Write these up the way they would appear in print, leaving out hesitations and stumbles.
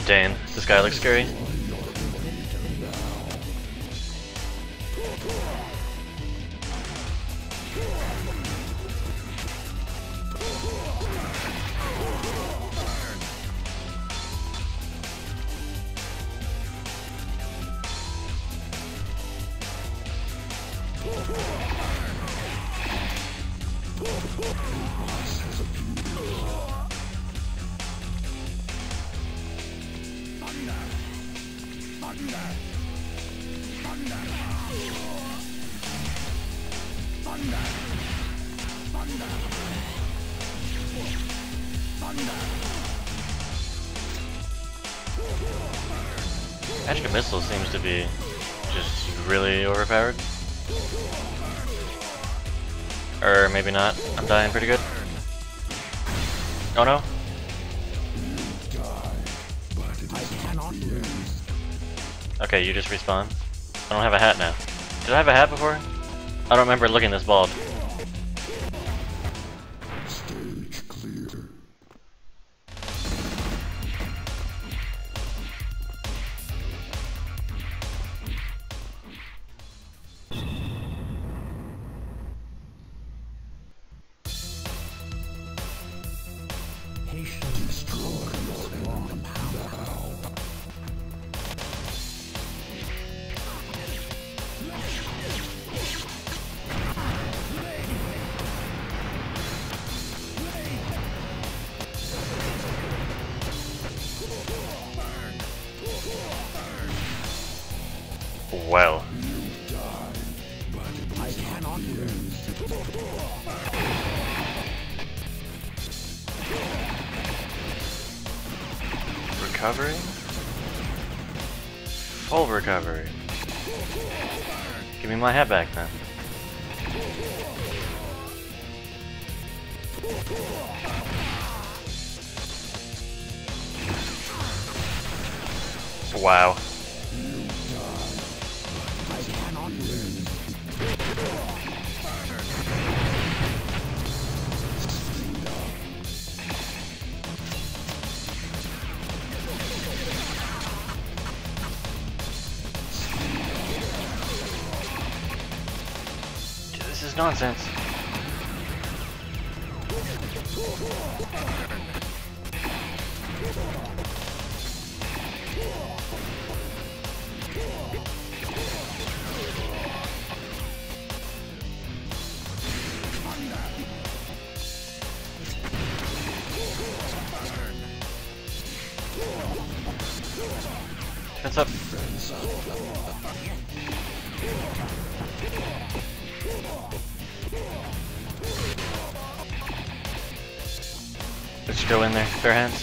Dane, this guy looks scary. Magic Missile seems to be just really overpowered. Or maybe not. I'm dying pretty good. Oh no. Okay, you just respawn. I don't have a hat now. Did I have a hat before? I don't remember looking this bald. Stage clear. Well. I cannot lose. Recovery? Full recovery. Give me my hat back then. Wow. This is nonsense. Defense up. Let's go in there, bare hands.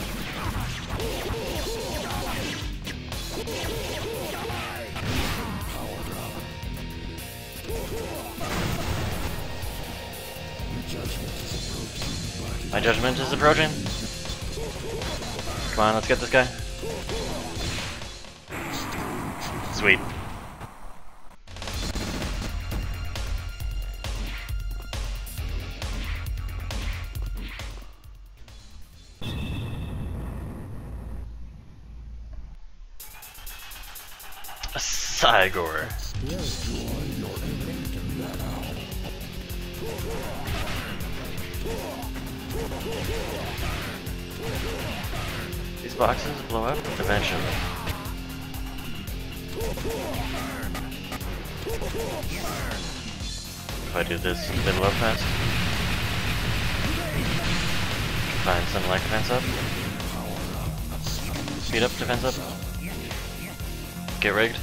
My judgment is approaching. Come on, let's get this guy. Sweet. A Cygor. These boxes blow up eventually. If I do this, they blow up fast. Find some light defense up. Speed up defense up. Get rigged.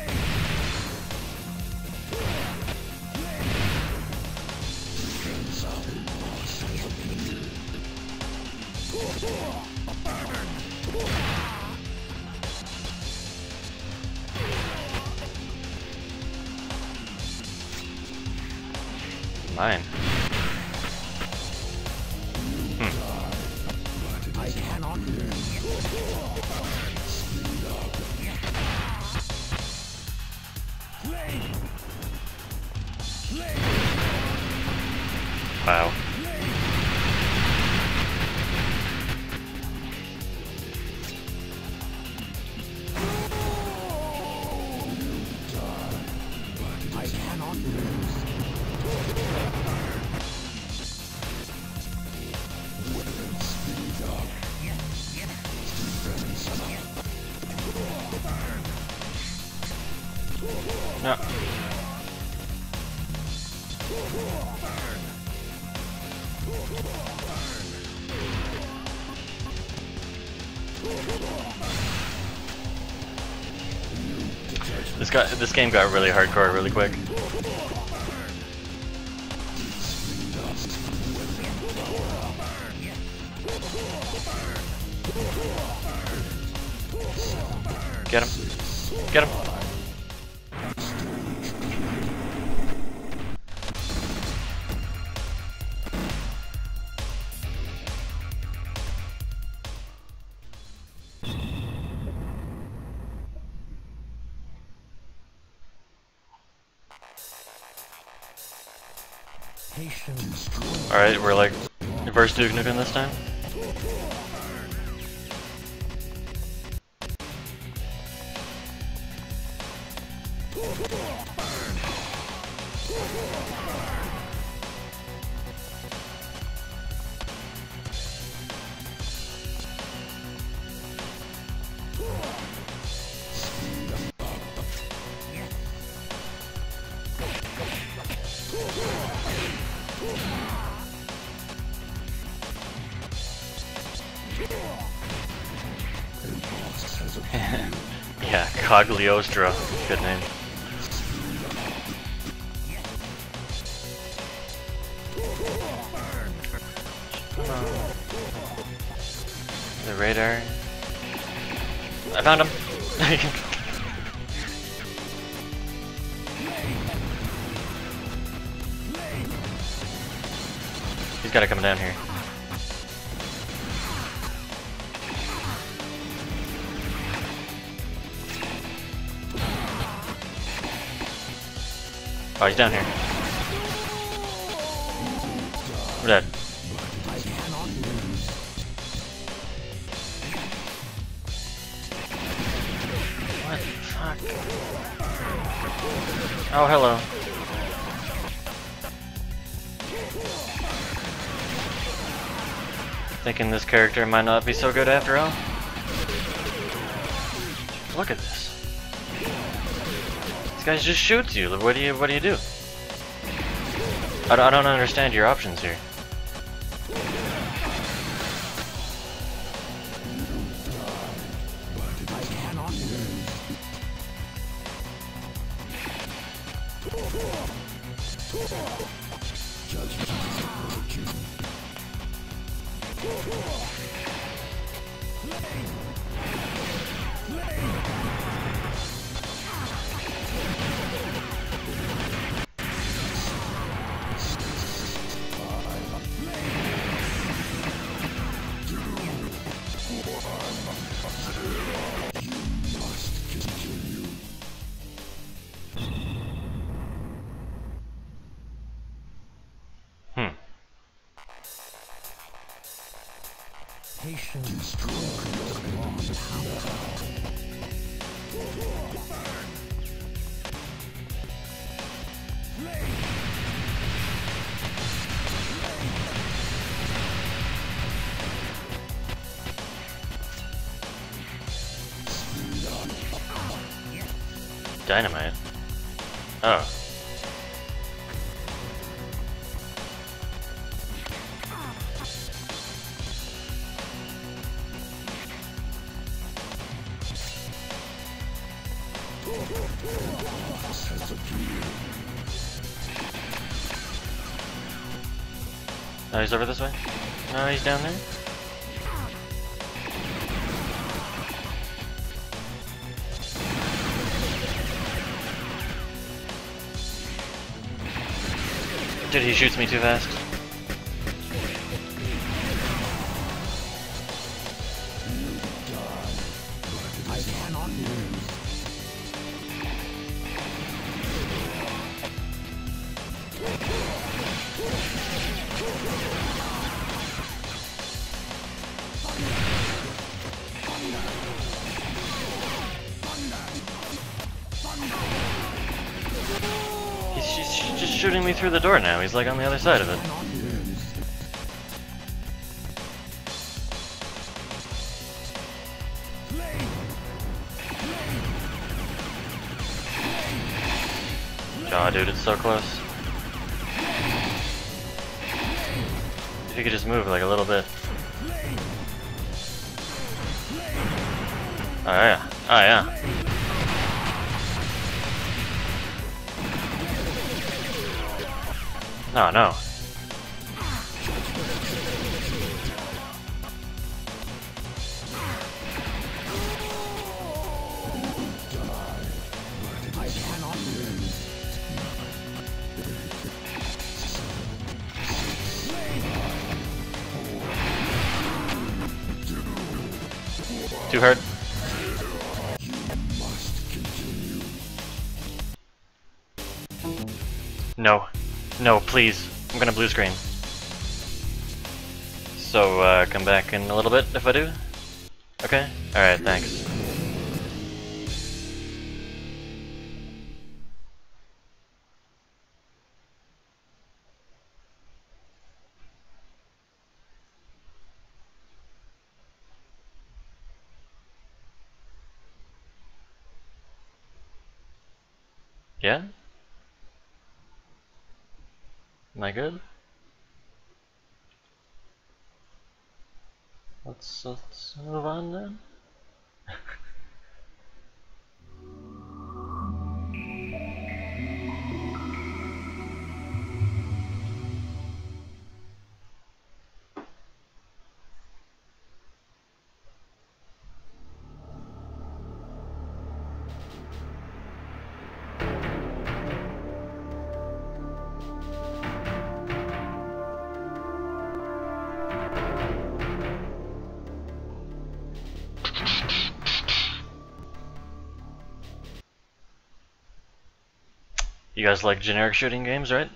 Mine. I cannot lose. Wow. This game got really hardcore really quick. Get him. Get him. Alright, we're like reverse Duke Nukem this time. Yeah, Cogliostro. Good name. The radar. I found him. He's gotta come down here. Oh, he's down here. We're dead. What the fuck? Oh, hello. Thinking this character might not be so good after all. Look at this. This guy just shoots you. What do you do? I don't understand your options here. Dynamite. Oh. Oh, he's over this way? No, he's down there? Dude, he shoots me too fast. He's just shooting me through the door now. He's like on the other side of it. Aw, dude, it's so close. If you could just move like a little bit. Oh yeah. Oh yeah. No, no. I cannot lose. Too hurt. Must continue. No. No, please. I'm gonna blue screen. So, come back in a little bit if I do? Okay? Alright, thanks. Yeah? Am I good? Let's move on then. You guys like generic shooting games, right?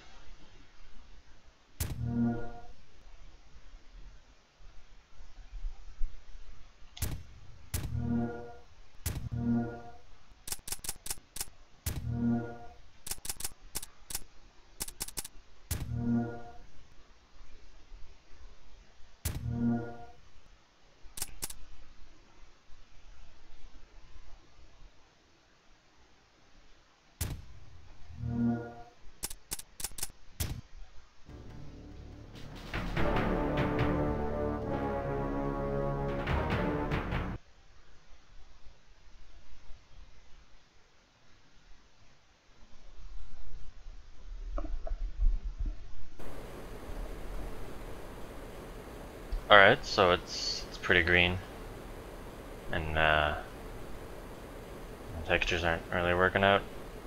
Alright, so it's pretty green. And the textures aren't really working out.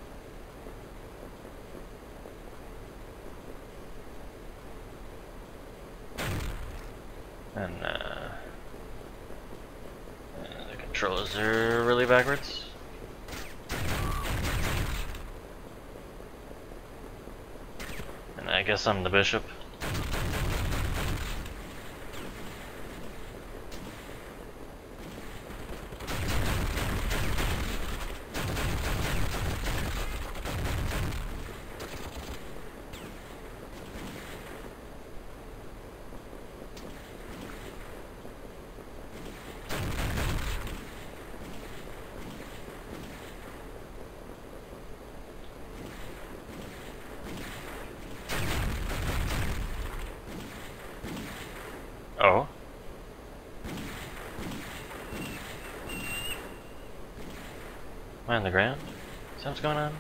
And the controls are really backwards. And I guess I'm the bishop. Oh. Am I on the ground? Is that what's going on?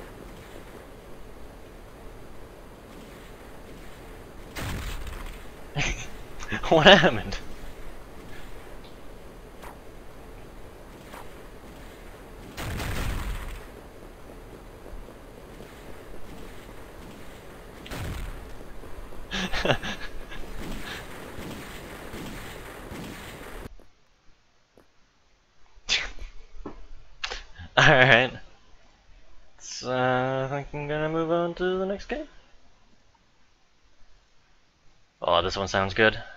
What happened? Alright. So, I think I'm gonna move on to the next game. Oh, this one sounds good.